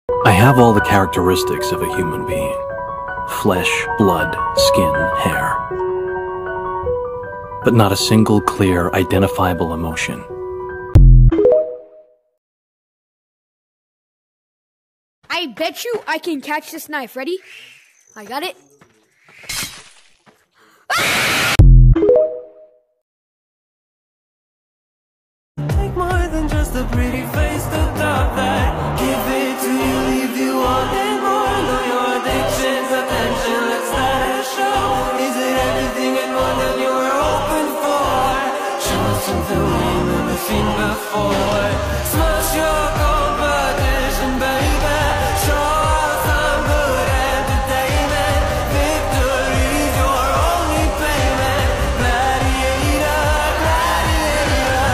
I have all the characteristics of a human being. Flesh, blood, skin, hair. But not a single clear, identifiable emotion. I bet you I can catch this knife. Ready? I got it. Take more than just a pretty face to top that. Give it to you, leave you wanting more. Know your addictions, attention, let's start a show. Is it everything and more than you were hoping for? Show us something we ain't never seen before. Smash your competition, baby. Show us some good entertainment. Victory's your only payment. Gladiator, gladiator.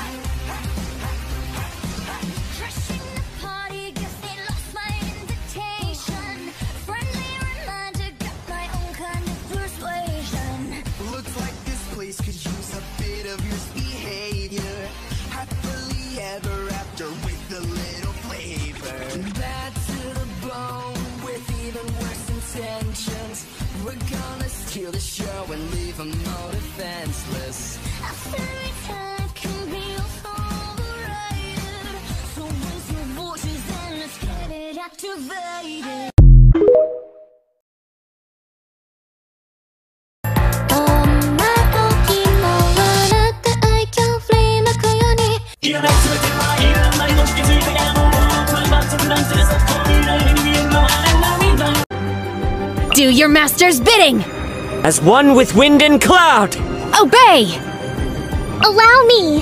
Crashing the party, guess they lost my invitation. Friendly reminder, got my own kind of persuasion. Looks like this place could use a bit of your behavior. Happily ever after with a little flavor. Bad to the bone with even worse intentions. We're gonna steal the show and leave them all defenseless. After it's time can be overrated. So raise your voices and let's get it activated. Do your master's bidding! As one with wind and cloud! Obey! Allow me.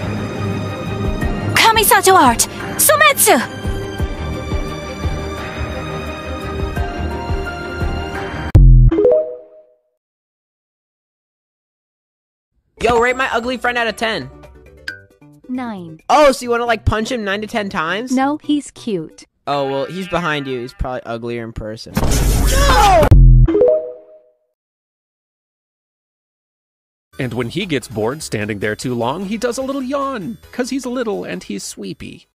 Kamisato art! Sometsu! Yo, rate my ugly friend out of 10. 9. Oh, so you want to like punch him 9 to 10 times? No, he's cute. Oh, well, he's behind you. He's probably uglier in person. And when he gets bored standing there too long, he does a little yawn, 'cause he's little and he's sweepy.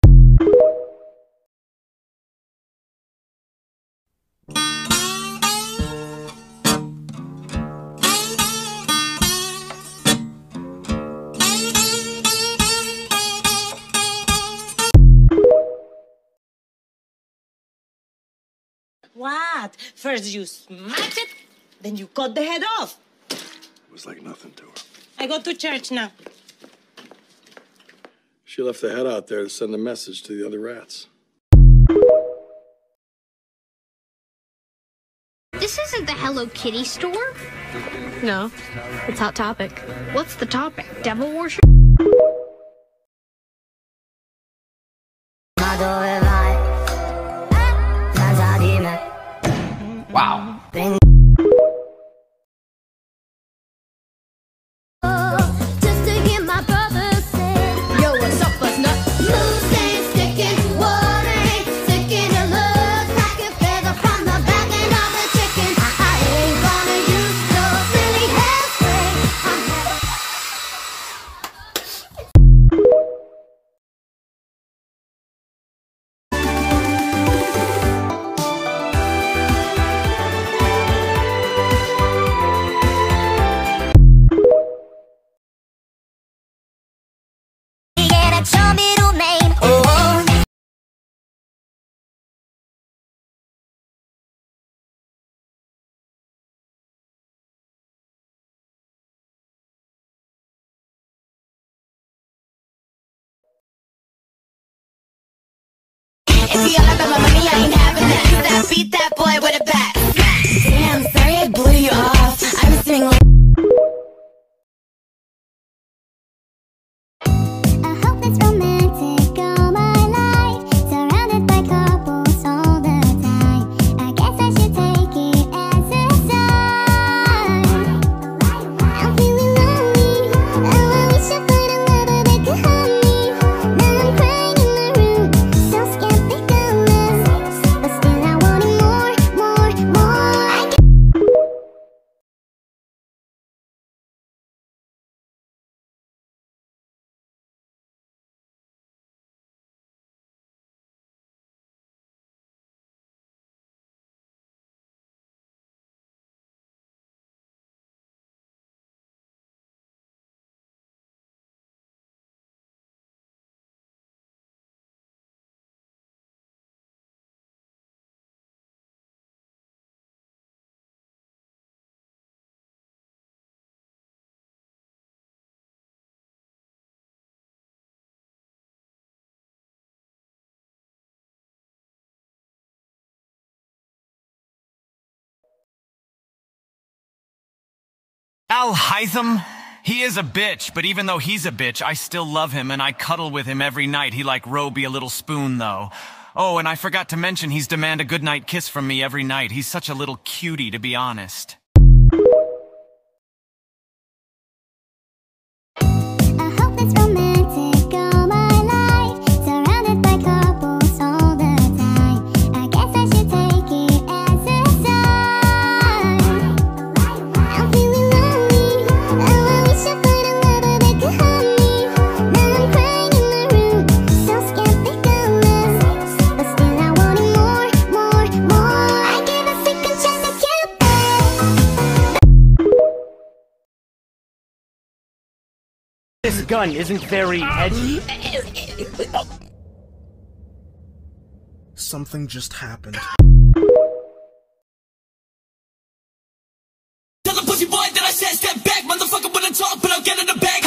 What? First you smash it, then you cut the head off. It was like nothing to her. I go to church now. She left the head out there to send a message to the other rats. This isn't the Hello Kitty store. No, it's Hot Topic. What's the topic? Devil worship? Wow. Just to hear my brother say, Yo, what's up, Buzznut? moves ain't sticking, water ain't sticking, it looks like a feather from the back end of the chicken. I ain't gonna use your silly hairspray. Get your middle name. Oh. If you yell about my money, I ain't having that. Beat that boy with a bat. Damn, sorry I blew you off. I was doing like I hope it's romantic all my life. Surrounded by couples all the time. I guess I should take it as a sign. I'm feeling lonely. Oh, I wish I found a lover that could hold me. Now I'm crying in my room, so scared they gonna. But still I wanted more, more. Al Hytham? He is a bitch, but even though he's a bitch, I still love him and I cuddle with him every night. He like Roby a little spoon, though. Oh, and I forgot to mention he's demand a goodnight kiss from me every night. He's such a little cutie, to be honest. I hope it's romantic all my life, surrounded by couples all the time. I guess I should take it as a sign. I'm feeling lonely, oh I wish I found a lover that could hold me. Now I'm crying in my room, so skeptical of, but still I wanted more. I gave a second chance to Cupid. This gun isn't very edgy. Something just happened. Tell the pussy boy that I said step back, motherfucker, when I talk, but I'll get in the bag.